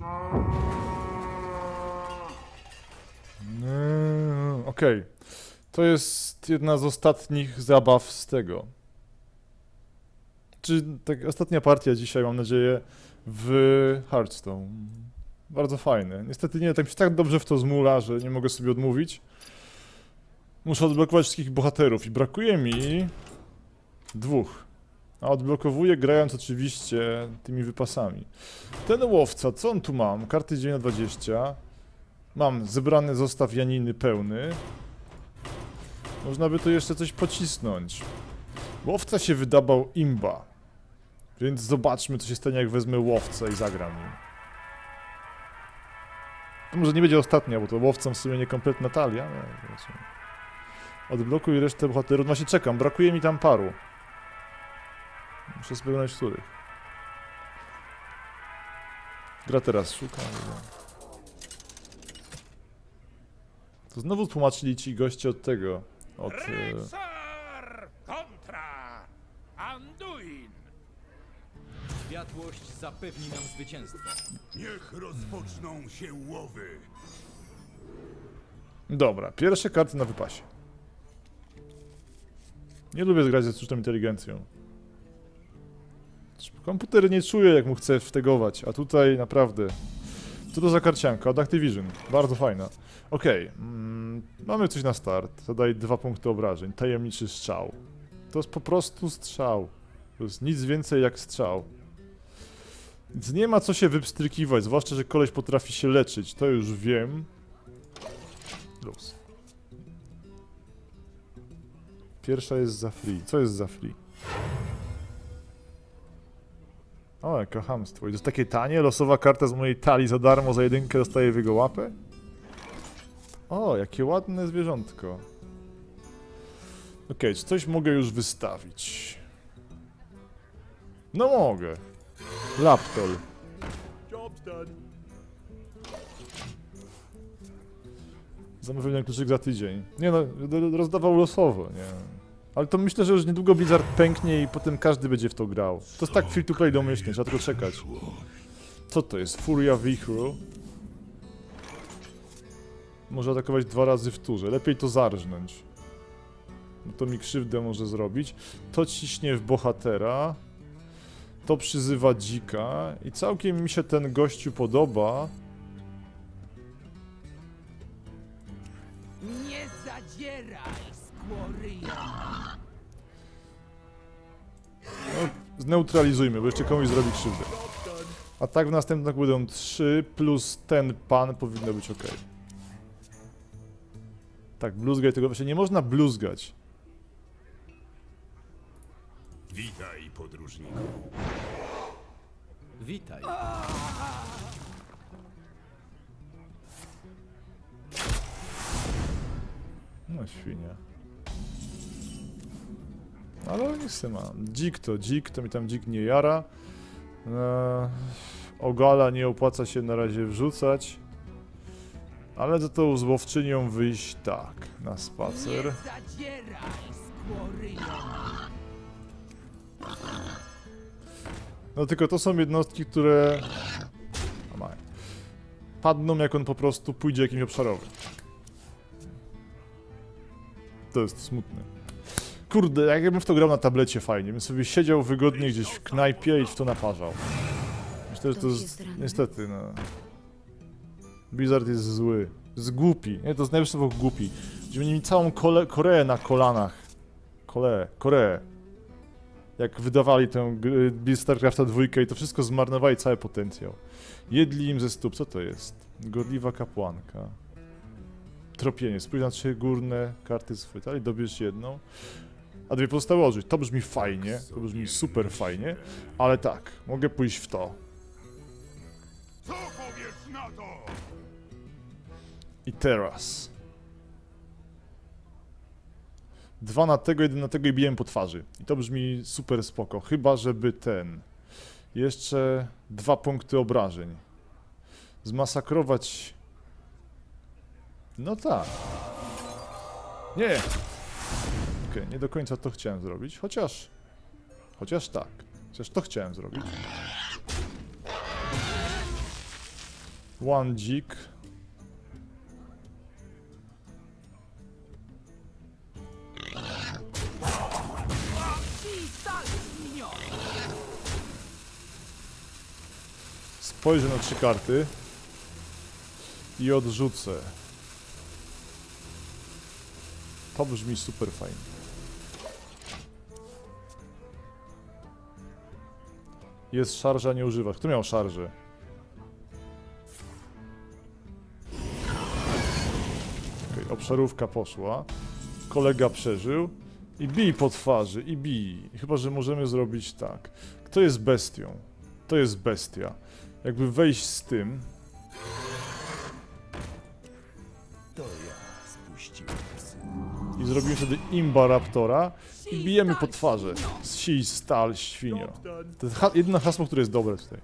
Okej. To jest jedna z ostatnich zabaw z tego. Czy tak ostatnia partia dzisiaj, mam nadzieję, w Hearthstone. Bardzo fajne. Niestety nie, tak mi się tak dobrze w to zmula, że nie mogę sobie odmówić. Muszę odblokować wszystkich bohaterów i brakuje mi 2. A odblokowuję grając oczywiście tymi wypasami. Ten łowca, co on tu mam? Karty 9 na 20. Mam zebrany zestaw Janiny pełny. Można by tu jeszcze coś pocisnąć. Łowca się wydawał imba. Więc zobaczmy, co się stanie, jak wezmę łowcę i zagram nim. To może nie będzie ostatnia, bo to łowcą w sumie niekompletna talia. Odblokuj resztę bohaterów. Właśnie czekam, brakuje mi tam paru. Muszę spełniać których. Gra teraz szuka. To znowu tłumaczyli ci goście od tego. Od... kontra Anduin. Światłość zapewni nam zwycięstwo. Niech rozpoczną się łowy. Dobra, pierwsze karty na wypasie. Nie lubię grać ze sztuczną inteligencją. Komputer nie czuje, jak mu chce wtegować, a tutaj naprawdę... Co to za karcianka? Od Activision. Bardzo fajna. Okej. Mamy coś na start. Zadaje 2 punkty obrażeń. Tajemniczy strzał. To jest po prostu strzał. To jest nic więcej jak strzał. Więc nie ma co się wypstrykiwać, zwłaszcza, że koleś potrafi się leczyć. To już wiem. Luz. Pierwsza jest za free. Co jest za free? O, jakie chamstwo. I to jest takie tanie, losowa karta z mojej talii za darmo, za 1 dostaję w jego łapę? O, jakie ładne zwierzątko. Okej, czy coś mogę już wystawić? No mogę. Laptol. Zamówiłem kluczyk za tydzień. Nie no, rozdawał losowo, nie. Ale to myślę, że już niedługo Blizzard pęknie i potem każdy będzie w to grał. To jest tak free to play domyślnie, trzeba tylko czekać. Co to jest? Furia Wichru. Może atakować 2 razy w turze. Lepiej to zarżnąć. Bo to mi krzywdę może zrobić. To ciśnie w bohatera. To przyzywa dzika. I całkiem mi się ten gościu podoba. Nie zadzieraj, skłoryja! No, zneutralizujmy, bo jeszcze komuś zrobi krzywdę. A tak w następnych będą 3 plus ten pan powinno być ok. Tak, bluzgaj tego właśnie nie można bluzgać. Witaj, podróżniku. Witaj. No świnia. Ale nie chcę ma. Dzik, to mi tam dzik nie jara. Ogala nie opłaca się na razie wrzucać. Ale za tą złowczynią wyjść tak, na spacer. Nie zadzieraj, skłoryja! No tylko to są jednostki, które... padną, jak on po prostu pójdzie jakimś obszarowym. To jest smutne. Kurde, jakbym w to grał na tablecie fajnie, bym sobie siedział wygodnie gdzieś w knajpie i w to naparzał. Myślę, że to jest... niestety, no... Blizzard jest zły. Jest głupi. Nie, to jest najwyższe słowo głupi. Będziemy mieli całą Koreę na kolanach. Koreę. Jak wydawali tę StarCrafta 2 i to wszystko zmarnowali cały potencjał. Jedli im ze stóp. Co to jest? Gorliwa kapłanka. Tropienie. Spójrz na 3 górne karty z chwytali, dobierz jedną. A 2 pozostałe odrzuć. To brzmi fajnie. To brzmi super fajnie. Ale tak, mogę pójść w to. Co powiesz na to? I teraz. 2 na tego, 1 na tego i biłem po twarzy. I to brzmi super spoko. Chyba, żeby ten... Jeszcze 2 punkty obrażeń. Zmasakrować... No tak. Nie! Okej, nie do końca to chciałem zrobić, chociaż... Chociaż tak. Chociaż to chciałem zrobić. One dzik. Spojrzę na 3 karty i odrzucę. To brzmi super fajnie. Jest szarża, nie używasz. Kto miał szarżę? Okej, obszarówka poszła. Kolega przeżył. I bij po twarzy, i bij. Chyba że możemy zrobić tak. Kto jest bestią? To jest bestia. Jakby wejść z tym. To ja spuściłem psy. I zrobimy wtedy imba raptora. I bijemy po twarzy. Sij, stal, świnio. To jest jedyne hasło, które jest dobre tutaj.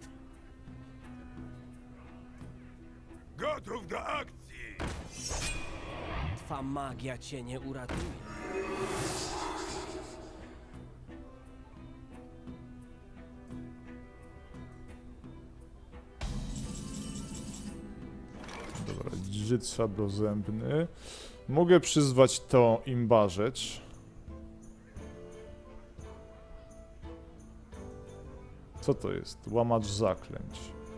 Gotów do akcji! Twa magia cię nie uratuje. Dobra, dźżyt szablozębny. Mogę przyzwać to imba rzecz. Co to jest? Łamacz zaklęć.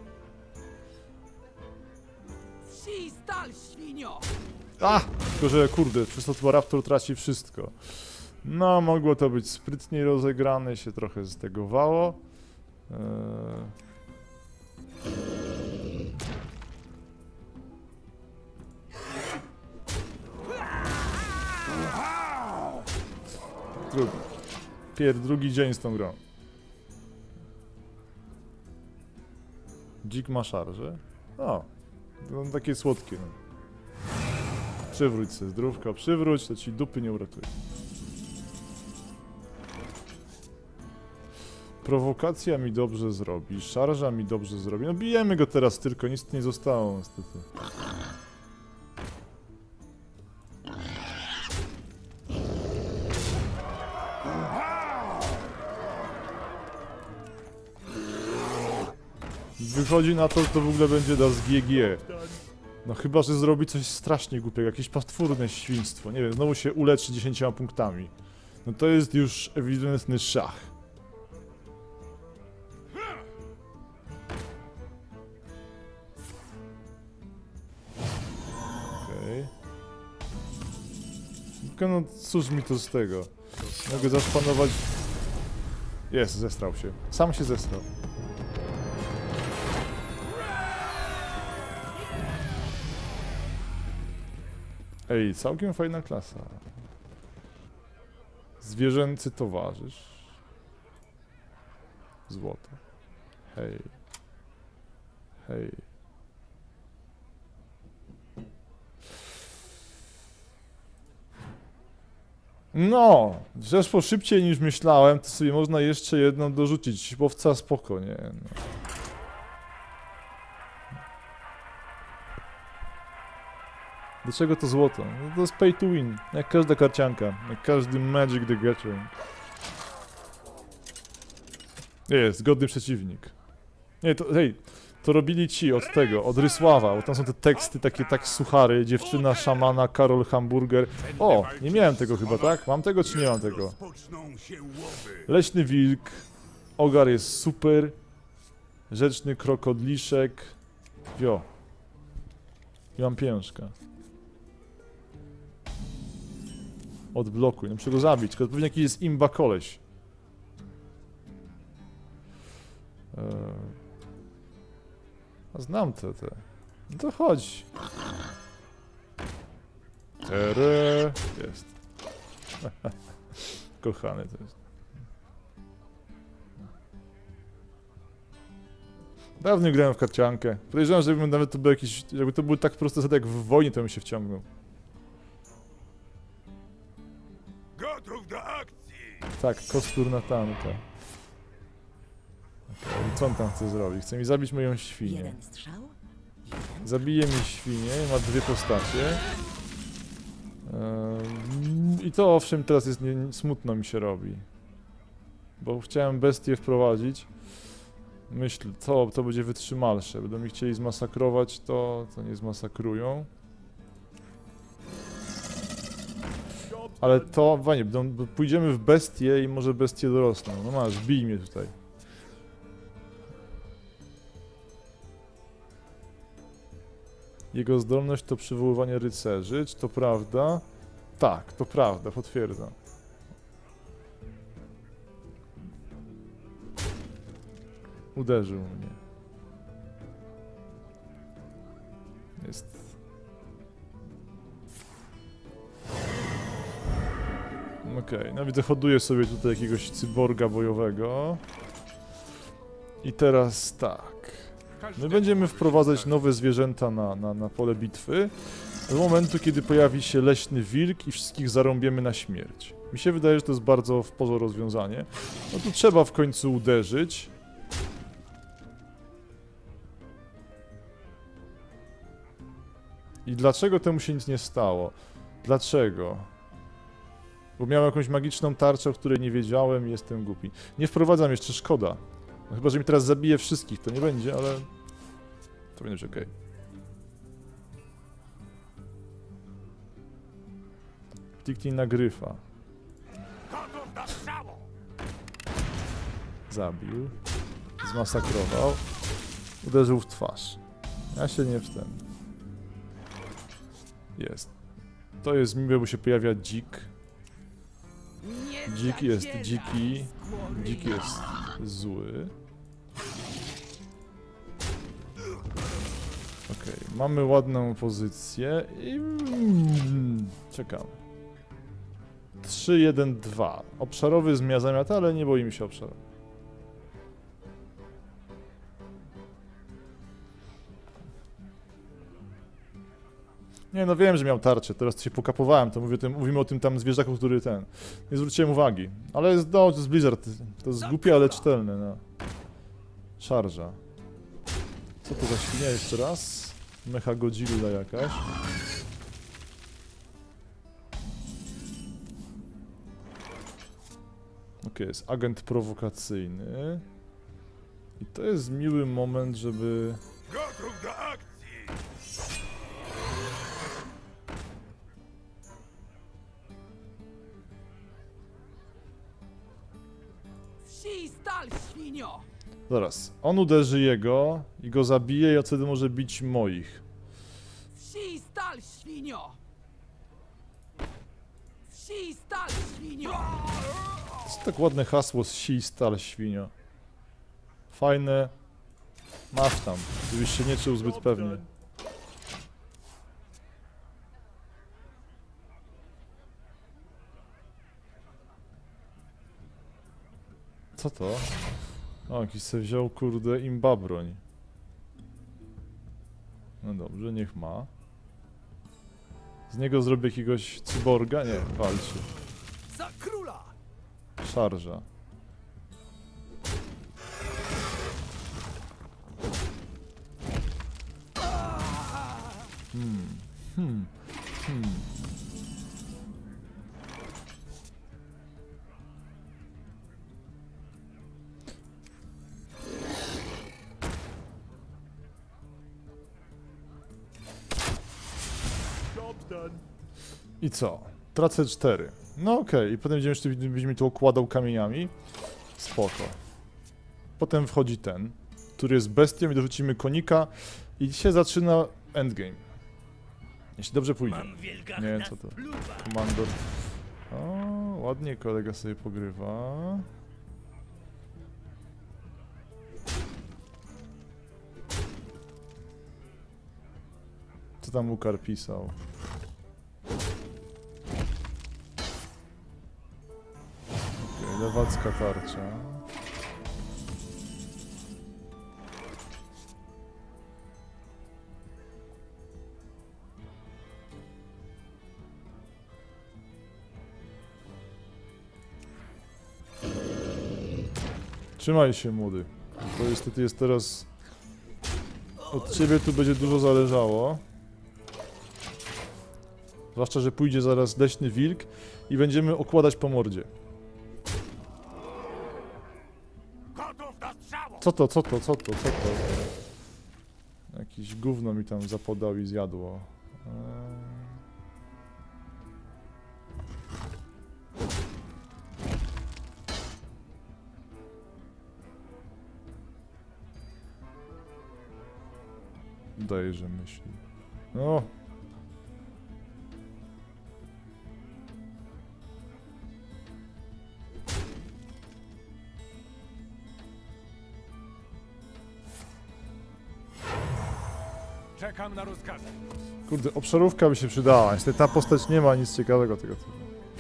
Wsi stal, świnio! A! Tylko, że kurde, przez to chyba raptor traci wszystko. No, mogło to być sprytniej rozegrane, się trochę stegowało. Drugi dzień z tą grą. Dzik ma szarże. O, to takie słodkie. No. Przywróć sobie zdrówka, przywróć, to ci dupy nie uratuje. Prowokacja mi dobrze zrobi, szarża mi dobrze zrobi. No bijemy go teraz tylko, nic nie zostało niestety. Wychodzi na to, że to w ogóle będzie das GG. No chyba, że zrobi coś strasznie głupiego, jakieś potwórne świństwo. Nie wiem, znowu się uleczy 10 punktami. No to jest już ewidentny szach. Okej. Tylko no cóż mi to z tego? Mogę zaszpanować... Jest, zestrał się. Sam się zestrał. Ej, całkiem fajna klasa. Zwierzęcy towarzysz. Złoto. Hej. Hej. No! Zeszło szybciej niż myślałem, to sobie można jeszcze jedną dorzucić. Łowca spoko, nie? No. Dlaczego to złoto? No to jest pay to win, jak każda karcianka, jak każdy Magic the Gathering. Jest, godny przeciwnik. Nie, to, hej, to robili ci od tego, od Rysława, bo tam są te teksty takie tak suchary, dziewczyna szamana, Karol Hamburger. O, nie miałem tego chyba, tak? Mam tego czy nie mam tego? Rozpoczną się łowy. Leśny wilk, ogar jest super, rzeczny krokodliszek, wio. I mam pieniążka. Odblokuj, no muszę go zabić, tylko pewnie jakiś jest imba koleś. A znam te. No to chodź. Tere. Jest. Kochany to jest. Dawno grałem w karciankę. Podejrzewam, że jakby nawet to był jakiś... Jakby to był tak prosty zasad jak w wojnie, to bym się wciągnął. Gotów do akcji! Tak, kostur na tanka. Okay, co on tam chce zrobić? Chce mi zabić moją świnię. Jeden strzał? Zabije mi świnię, ma 2 postacie. I to owszem teraz jest smutno mi się robi. Bo chciałem bestię wprowadzić. Myśl, to będzie wytrzymalsze. Będą mi chcieli zmasakrować, to nie zmasakrują. Ale to, fajnie, pójdziemy w bestie i może bestie dorosną. No masz, bij mnie tutaj. Jego zdolność to przywoływanie rycerzy, czy to prawda? Tak, to prawda, potwierdzam. Uderzył mnie. Jest. Okej, no widzę, hoduję sobie tutaj jakiegoś cyborga bojowego. I teraz tak. My będziemy wprowadzać nowe zwierzęta na pole bitwy. Do momentu, kiedy pojawi się leśny wilk i wszystkich zarąbiemy na śmierć. Mi się wydaje, że to jest bardzo w porządku rozwiązanie. No tu trzeba w końcu uderzyć. I dlaczego temu się nic nie stało? Dlaczego? Bo miałem jakąś magiczną tarczę, o której nie wiedziałem i jestem głupi. Nie wprowadzam jeszcze, szkoda. No chyba, że mi teraz zabije wszystkich, to nie będzie, ale... To będzie okej. Kliknij na gryfa. Gotów do strzału! Zabił. Zmasakrował. Uderzył w twarz. Ja się nie wstęp. Jest. To jest miłe, bo się pojawia dzik. Dzik jest dziki. Dzik jest zły. Okej, mamy ładną pozycję i... czekam. 3, 1, 2. Obszarowy zamiata, ale nie boimy się obszaru. Nie, no wiem, że miał tarczę, teraz się pokapowałem, to mówimy o tym tam zwierzaku, który ten... Nie zwróciłem uwagi, ale jest, no, to jest Blizzard, to jest głupie, ale czytelne, no. Szarża. Co to za świnia jeszcze raz? Mecha Godzilla jakaś. Okej, jest agent prowokacyjny. I to jest miły moment, żeby... Gotów do akcji! Wsi stal, świnio! Zaraz, on uderzy jego i go zabije i wtedy może bić moich. Wsi stal, świnio! Wsi stal, świnio! To jest tak ładne hasło z si stal świnio. Fajne. Masz tam, gdybyś się nie czuł zbyt pewnie. Co to? O, jakiś se wziął, kurde, imba broń. No dobrze, niech ma. Z niego zrobię jakiegoś cyborga? Nie, walczy. Za króla! Szarża. Hmm. I co? Tracę 4. No okej, i potem będziemy tu okładał kamieniami. Spoko. Potem wchodzi ten, który jest bestią i dorzucimy konika i się zaczyna endgame. Jeśli dobrze pójdzie. Nie wiem co to. Komandor. O, ładnie kolega sobie pogrywa. Co tam Ukar pisał? Okej, lewacka tarcza. Trzymaj się, młody. To niestety jest teraz... Od ciebie tu będzie dużo zależało. Zwłaszcza, że pójdzie zaraz leśny wilk i będziemy okładać po mordzie. Gotów do strzału! Co to? Jakieś gówno mi tam zapodał i zjadło. Dajże myśli. No. Czekam na rozkazy. Kurde, obszarówka by się przydała. Niestety ta postać nie ma nic ciekawego tego typu.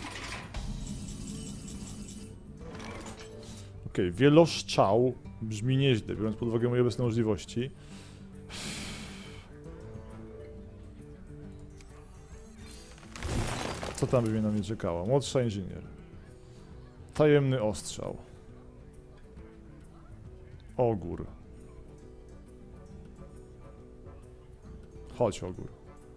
Okej, wieloszczał brzmi nieźle, biorąc pod uwagę moje obecne możliwości. Co tam by mnie na mnie czekało? Młodsza inżynier. Tajemny ostrzał. Ogór. Chodź, ogór.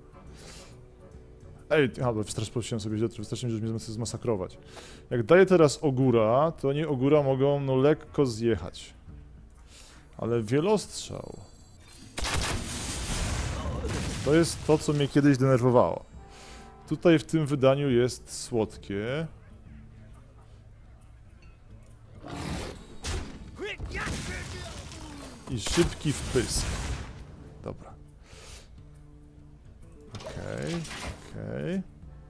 Ej, bo wstraszyłem sobie rzeczy, wystarczy mi, że mnie zmasakrować. Jak daję teraz ogóra, to oni ogóra mogą no lekko zjechać. Ale wielostrzał... To jest to, co mnie kiedyś denerwowało. Tutaj w tym wydaniu jest słodkie. I szybki wpysk. Dobra. Okej.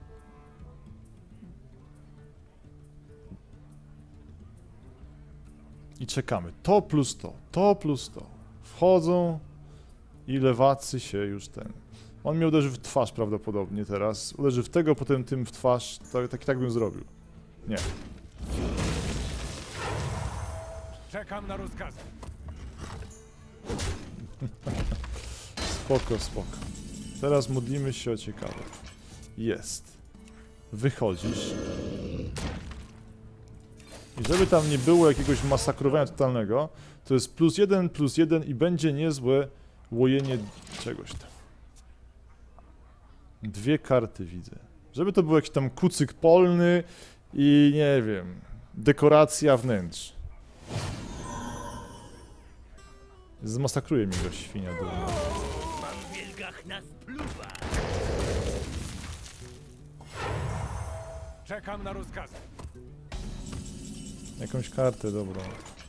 I czekamy. To plus to. To plus to. Wchodzą i lewacy się już ten... On mnie uderzy w twarz prawdopodobnie teraz. Uderzy w tego, potem tym w twarz. Tak bym zrobił. Nie. Czekam na rozkazy. Spoko. Teraz modlimy się o ciekawe. Jest. Wychodzisz. I żeby tam nie było jakiegoś masakrowania totalnego, to jest +1 i będzie niezłe łojenie czegoś tam. 2 karty widzę. Żeby to był jakiś tam kucyk polny i nie wiem, dekoracja wnętrz. Zmasakruje mi go świnia durna. Mam wielgach na spluwa. Czekam na rozkazy. Jakąś kartę dobrą.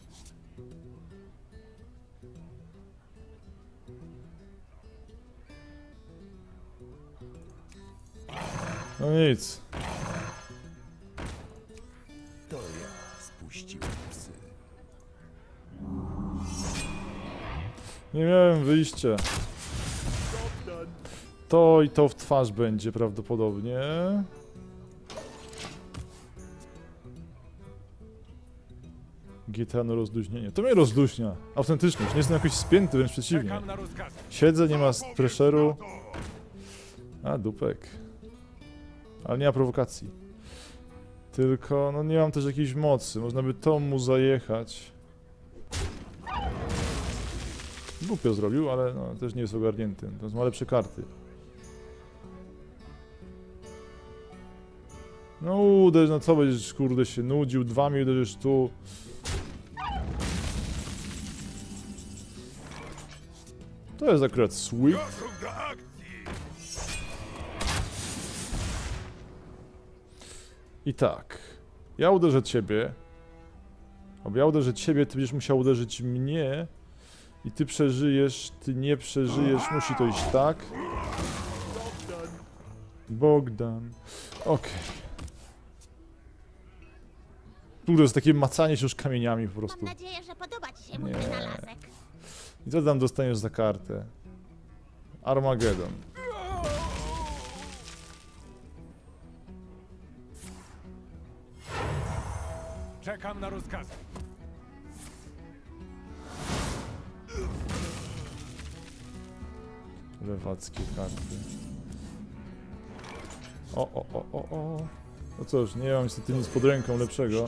No nic. To ja spuściłem psy. Nie miałem wyjścia. To i to w twarz będzie prawdopodobnie. GTA no rozluźnienie. To mnie rozluźnia. Autentyczność. Nie jestem jakoś spięty, wręcz przeciwnie. Czekam na rozkazy. Siedzę, nie ma pressure'u. A, dupek. Ale nie ma prowokacji. Tylko, no nie mam też jakiejś mocy. Można by to mu zajechać. Głupio zrobił, ale no, też nie jest ogarnięty. To ma lepsze karty. No uderz, no co będziesz, kurde, się nudził. 2 mi uderzysz tu. To jest akurat sweet. Gotów do akcji. I tak. Ja uderzę ciebie. Albo ja uderzę ciebie, ty będziesz musiał uderzyć mnie. I ty przeżyjesz, ty nie przeżyjesz, musi to iść tak. Bogdan. Okej. To jest takie macanie się już kamieniami po prostu. Mam nadzieję, że podoba ci się mój Nie. wynalazek. I co tam dostaniesz za kartę? Armageddon. Czekam na rozkazy. Lewackie karty. O. No cóż, nie mam niestety nic pod ręką lepszego.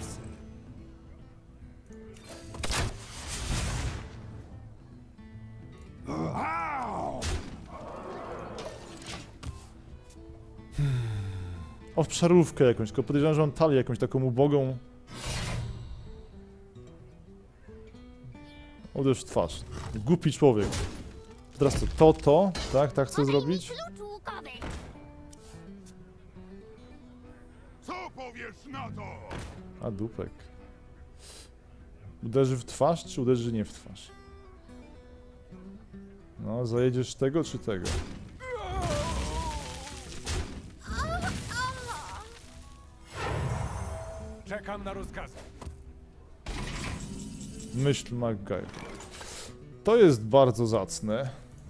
Obszarówkę jakąś, tylko podejrzewam, że mam talię jakąś taką ubogą. Uderz w twarz. Głupi człowiek. Teraz to, tak? Tak chcę zrobić? Klucz łukowy. Co powiesz na to? A dupek. Uderzy w twarz, czy uderzy nie w twarz? No, zajedziesz tego, czy tego? Czekam na rozkazy. Myśl MacGyver. To jest bardzo zacne.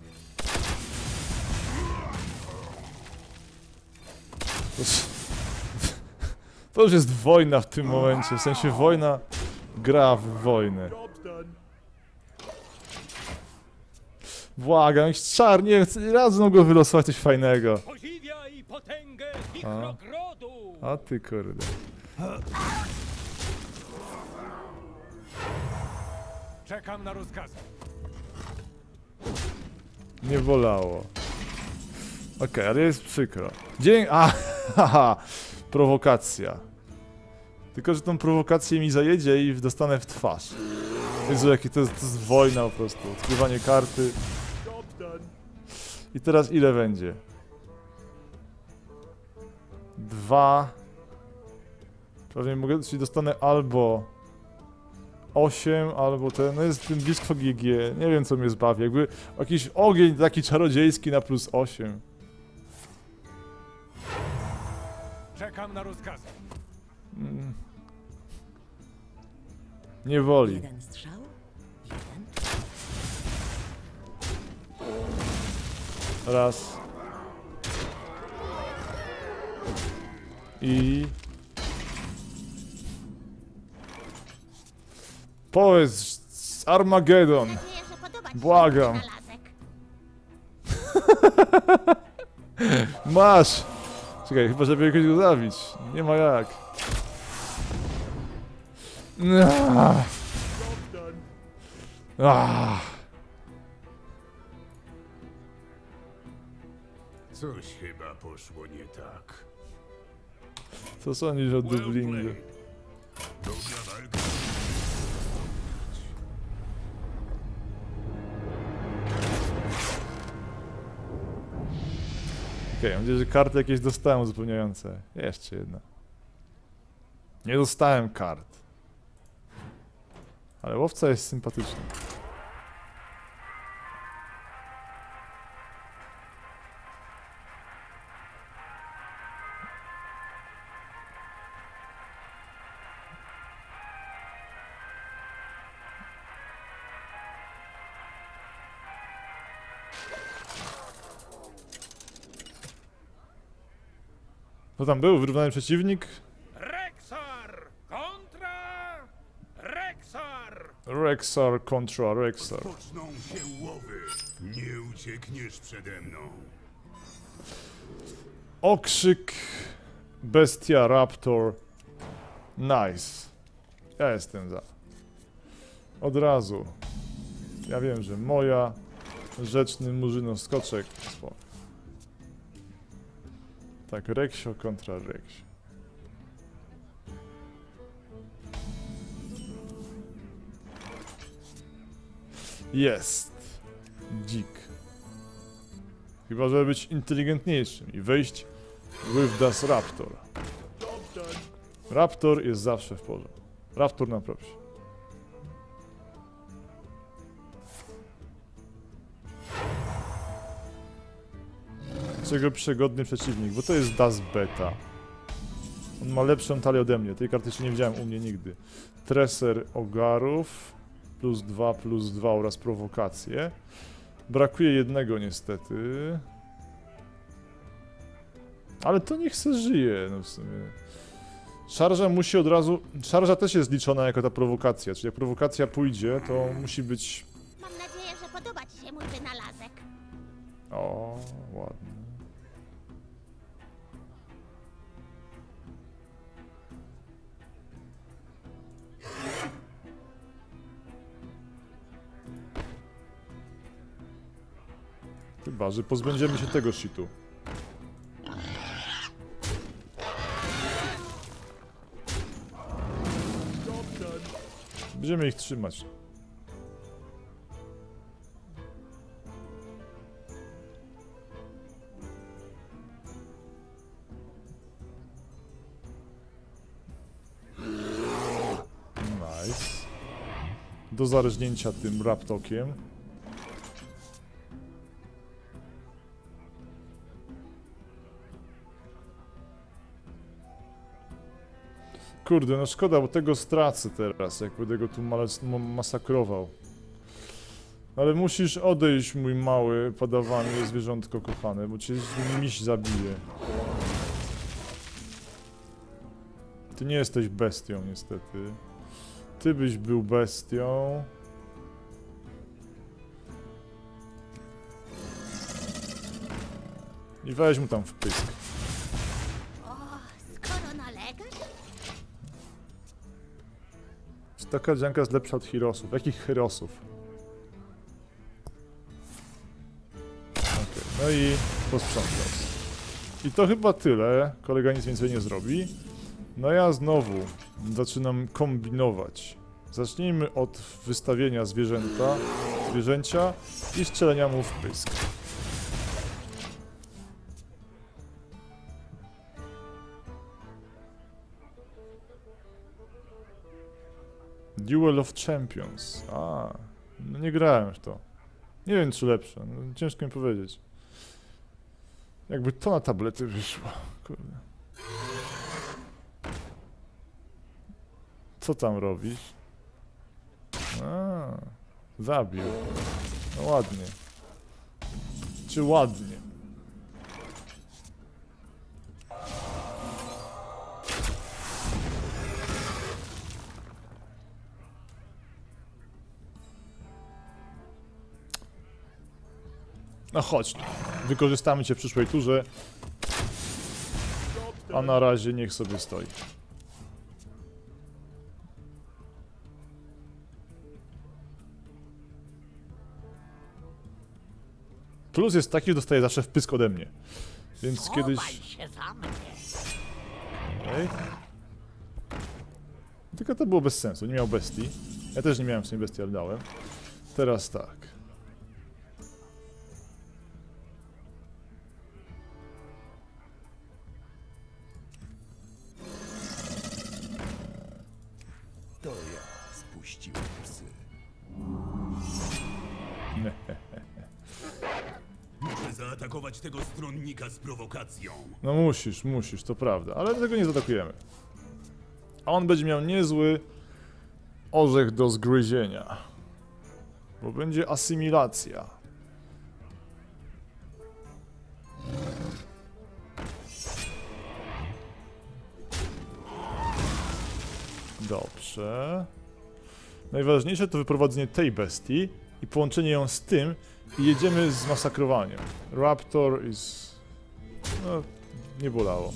To już jest wojna w tym momencie, w sensie wojna gra w wojnę. Błagam, jakiś czar, nie chcę raz znowu go wylosować coś fajnego. Podziwiaj potęgę Wichrogrodu! A ty kurde. Czekam na rozkazy. Nie bolało. Okej, ale jest przykro. Haha, prowokacja. Tylko, że tą prowokację mi zajedzie i dostanę w twarz. Jezu, jakie to jest wojna po prostu. Odkrywanie karty. I teraz ile będzie? 2. Pewnie mogę, czyli dostanę albo 8, albo ten, no jest ten blisko GG, nie wiem co mnie zbawi, jakby jakiś ogień taki czarodziejski na +8. Czekam na rozkazy. Nie woli. Jeden strzał. Jeden. Raz. I... Powiedz Armagedon. Mam nadzieję, że podoba ci się Błagam. mój wynalazek. Masz! Czekaj, chyba żeby jakoś go zabić. Nie ma jak. Coś chyba poszło nie tak. Co sądzisz o Dublingu? Dobra walka. Okej, mam nadzieję, że karty jakieś dostałem uzupełniające. Jeszcze jedna. Nie dostałem kart. Ale łowca jest sympatyczny. Co tam był? Wyrównany przeciwnik? Rexar kontra Rexar! Rexar kontra Rexar. Poczną się łowy. Nie uciekniesz przede mną. Okrzyk, bestia, raptor. Nice. Ja jestem za. Od razu. Ja wiem, że moja rzeczny murzyno skoczek. Spoko. Tak, Reksio kontra Reksio. Jest. Dzik. Chyba, żeby być inteligentniejszym i wejść with das Raptor. Raptor jest zawsze w porządku. Raptor na propsie. Czego przegodny przeciwnik, bo to jest Das Beta. On ma lepszą talię ode mnie, tej karty jeszcze nie widziałem u mnie nigdy. Treser Ogarów, +2 oraz prowokacje. Brakuje jednego niestety. Ale to niech se żyje, no w sumie. Szarża musi od razu... Szarża też jest liczona jako ta prowokacja, czyli jak prowokacja pójdzie, to musi być... Mam nadzieję, że podoba ci się mój wynalazek. O, ładnie. Chyba, że pozbędziemy się tego shitu. Będziemy ich trzymać. do zarżnięcia tym raptokiem. Kurde, no szkoda, bo tego stracę teraz, jak będę go tu masakrował. Ale musisz odejść, mój mały, padawanie zwierzątko kochane, bo cię miś zabije. Ty nie jesteś bestią, niestety. Ty byś był bestią. I weź mu tam w pysk. O, skoro nalegasz, Czy taka dzianka jest lepsza od Hirosów? Jakich Hirosów? Okej, no i posprzątał. I to chyba tyle. Kolega nic więcej nie zrobi. No ja znowu zaczynam kombinować. Zacznijmy od wystawienia zwierzęcia i strzelenia mu w pysk. Duel of Champions. A, no nie grałem w to. Nie wiem, czy lepsze. No, ciężko mi powiedzieć. Jakby to na tablety wyszło. Kurde. Co tam robisz? A, zabił. No ładnie. Czy ładnie? No chodź, wykorzystamy cię w przyszłej turze, a na razie niech sobie stoi. Plus jest taki, że dostaje zawsze wpysk ode mnie, więc kiedyś... Okay. Tylko to było bez sensu, nie miał bestii. Ja też nie miałem w sumie bestii, ale dałem. Teraz tak. To ja spuściłem psy. Muszę zaatakować tego stronnika z prowokacją. No musisz, to prawda, ale tego nie zaatakujemy. A on będzie miał niezły orzech do zgryzienia. Bo będzie asymilacja. Dobrze. Najważniejsze to wyprowadzenie tej bestii i połączenie ją z tym i jedziemy z masakrowaniem. Raptor is... no, nie bolało.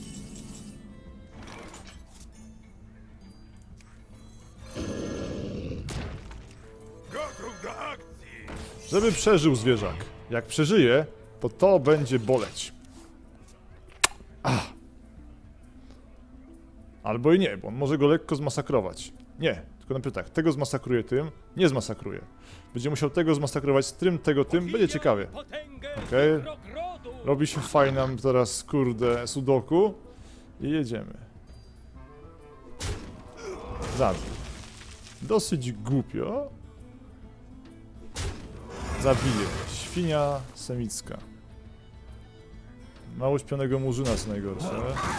Gotów do akcji! Żeby przeżył zwierzak. Jak przeżyje, to będzie boleć. Albo i nie, bo on może go lekko zmasakrować. Nie, tylko najpierw tak, tego zmasakruje tym, nie zmasakruje. Będzie musiał tego zmasakrować z tym, tym, będzie ciekawie. Okej. Robi się fajna teraz, kurde, sudoku. I jedziemy. Zabił. Dosyć głupio. Zabije. Świnia semicka. Mało śpionego murzyna, co najgorsze.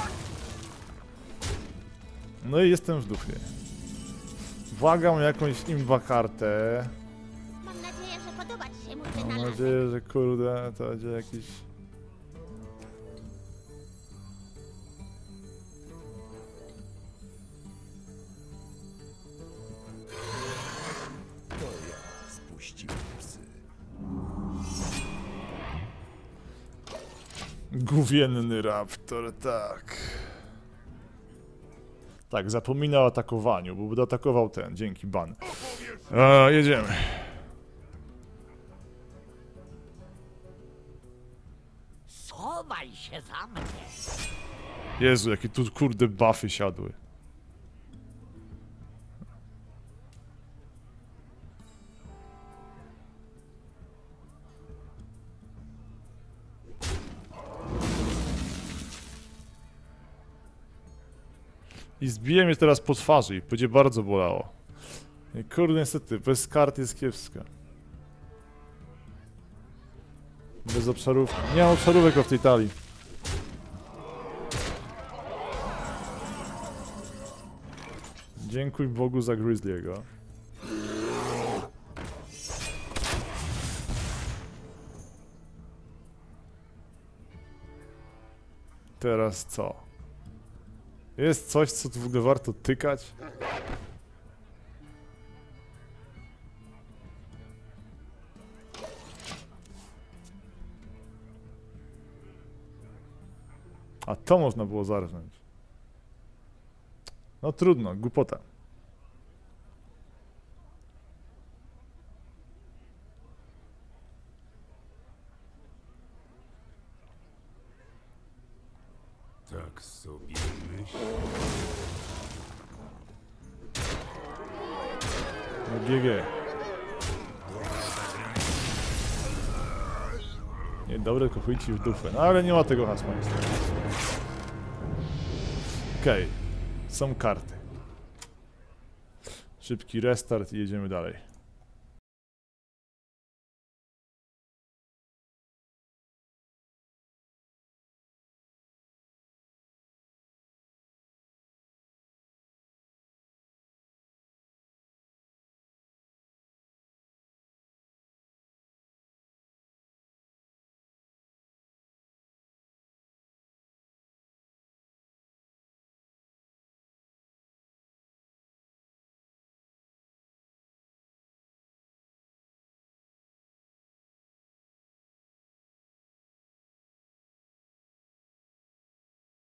No i jestem w dupie. Błagam o jakąś imba kartę. mam nadzieję, że podoba ci się mój Mam wynalazek. nadzieję, że kurde, to będzie jakiś... To ja spuściłem psy. Gówienny raptor, tak. Tak, zapomina o atakowaniu, bo by atakował ten, dzięki ban. Jedziemy. Schowaj się za mnie. Jezu, jakie tu kurde buffy siadły. I zbije mnie teraz po twarzy i będzie bardzo bolało. I kurde, niestety, bez kart jest kiepska. Bez obszarówki. Nie mam obszarówek w tej talii. Dziękuj Bogu za Grizzly'ego. Teraz co? Jest coś, co tu w ogóle warto tykać? A to można było zarżnąć. No trudno, głupota. Tak sobie myśl. No GG. Nie, dobre, tylko chuj ci w dupę. No ale nie ma tego hasła niestety. Okej. Są karty. Szybki restart i jedziemy dalej.